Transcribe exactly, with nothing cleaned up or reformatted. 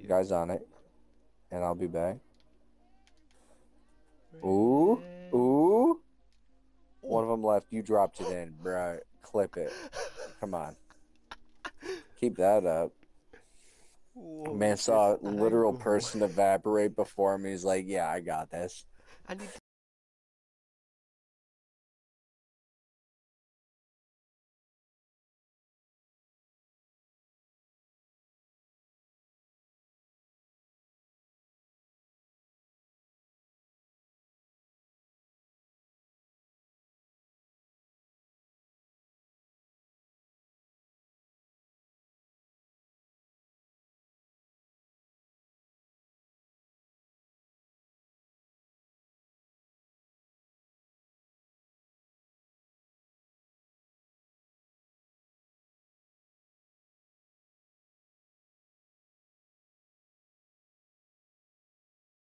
You guys on it, and I'll be back. Ooh, ooh. One of them left. You dropped it in, bro. Clip it. Come on. Keep that up. Whoa, Man look at saw a this literal angle. person evaporate before me. He's like, yeah, I got this. I need